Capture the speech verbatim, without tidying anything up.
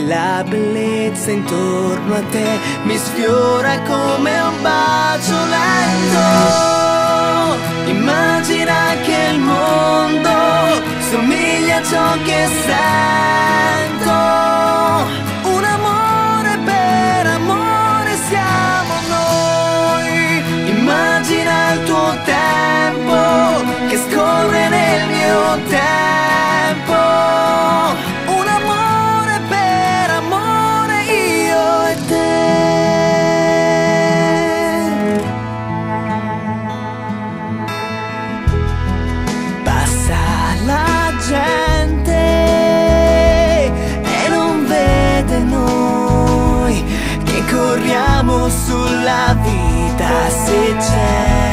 la bellezza intorno a te mi sfiora come un bacio lento. Immagina che il mondo somiglia a ciò che sento. Un amore per amore siamo noi. Immagina il tuo tempo che scorre nel mio tempo. Un amore per amore, io e te. Passa la gente e non vede noi che corriamo sulla vita, se c'è